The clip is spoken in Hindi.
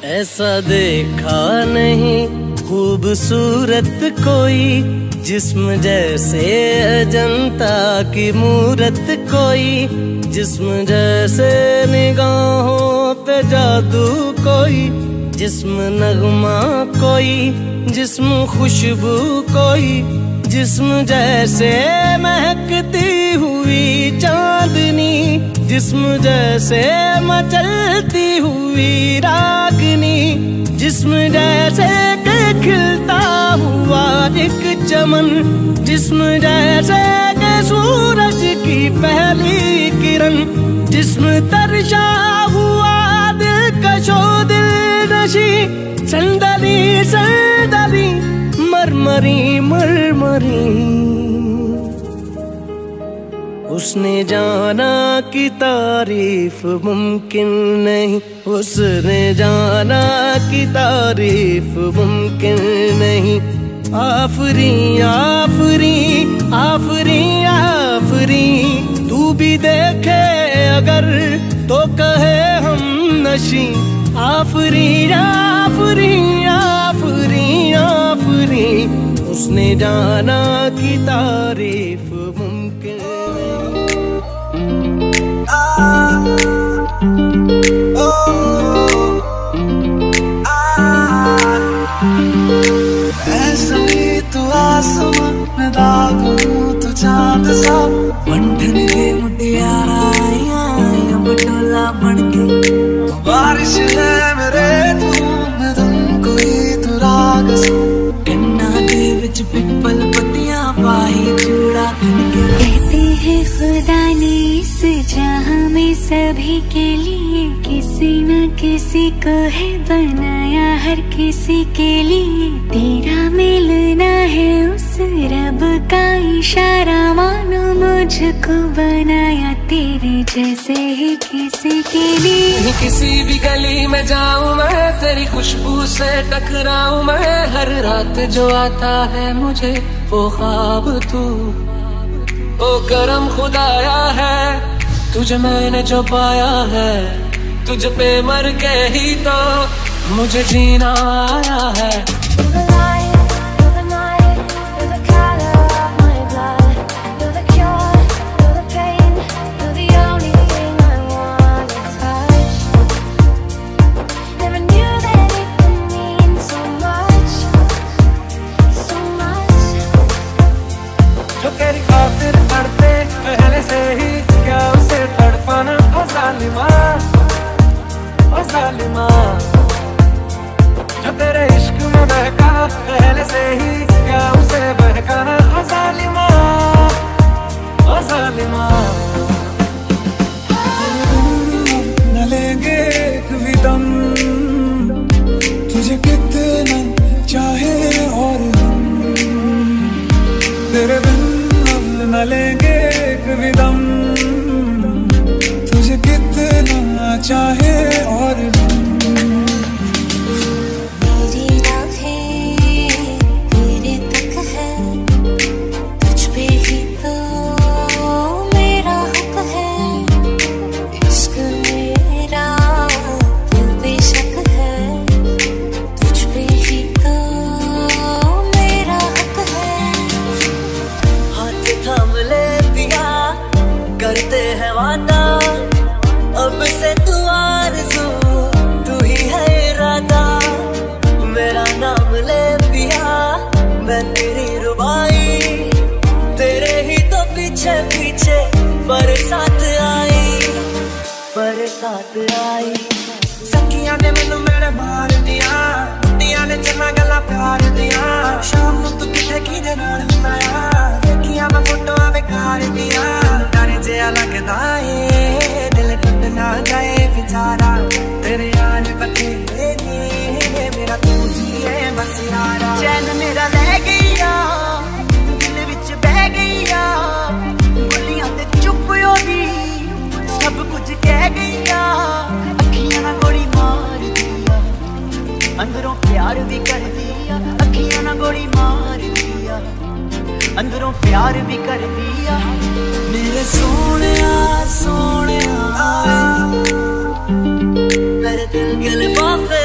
ऐसा देखा नहीं खूबसूरत कोई, जिस्म जैसे अजंता की मूरत कोई, जिस्म जैसे निगाहों पे जादू कोई, जिस्म नगमा कोई, जिस्म खुशबू कोई, जिस्म जैसे महकती हुई चांदनी, जिस्म जैसे मचलती हुई रागनी, जिस्म जैसे के खिलता हुआ एक चमन, जिस्म जैसे के सूरज की पहली किरण, जिस्म तरशा हुआ दिलकशो दिल नशी, संदली संदली मरमरी मरमरी। उसने जाना कि तारीफ मुमकिन नहीं, उसने जाना कि तारीफ मुमकिन नहीं। आफरी आफरी आफरी आफरी, तू भी देखे अगर तो कहे हम नशी। आफरी आफरी आफरी आफरी, उसने जाना कि तारीफ मुमकिन ऐसा भी तू आसमां में दागू तू चांद सा, बंधन के मुटियारा आया बटोला बनके, बारिश है मेरे तू मैं तुम कोई तू राग सा, कन्ना दे विच पिपल पत्तियां पाई चूड़ा कहते हैं खुदा ने इस जहां में सभी के लिए किसी न किसी को है बनाया, हर किसी के लिए तेरा मिलना है उस रब का इशारा, मानो मुझको बनाया तेरे जैसे ही किसी के लिए। किसी भी गली में जाऊं मैं तेरी खुशबू से टकराऊं मैं, हर रात जो आता है मुझे वो ख्वाब तू, ओ करम खुदाया है तुझे मैंने जो पाया है, तुझ पे मर के ही तो मुझे जीना आया है। जो तेरी खातिर करते पहले से ही क्या उसे तड़पाना, ओ जालिमा ओ जालिमा, जो तेरे इश्क में बहका पहले से ही क्या उसे बहकाना, ओ जालिमा ओ जालिमा। न लेंगे एक भी दम तुझे कितना चाहे और हम, तेरे बिन न लेंगे एक भी दम तुझे कितना चाहे और मेरी राहें तेरे तक है, तुझ पे ही तो मेरा हक है, इश्क मेरा दिल बेशक है, तुझ पे ही तो मेरा हक है। हाथ थाम ले पिया करते हैं वादा, अब से तू आरज़ू तू ही है इरादा, मेरा नाम ले पिया मैं तेरी रुबाई, तेरे ही तो पीछे पीछे बरसात आई बरसात आई। सखियां ने मैनू मेरे मार दिया, कुटियां ने चन्ना गल्ला प्यार दिया, शाम नू तू किथे किदे नाल हुंदा आ, देखियां मैं फोटोआं बेकार दिया, डर जिहा लगदा ए दिल टुट ना जाए बेचारा, तेरे यार बथेरे ने मेरा तू जी है बस यारा। चैन मेरा ले गईया दिल विच बह गईया, बोलियां ते चुप होगी सब कुछ कह गईया, अखियां ना गोली मार दिया अंदरों प्यार भी कर दिया, अखियां ना गोली मार दिया अंदरों प्यार भी कर दिया। मेरे सोने मेरे दिल के लिफाफे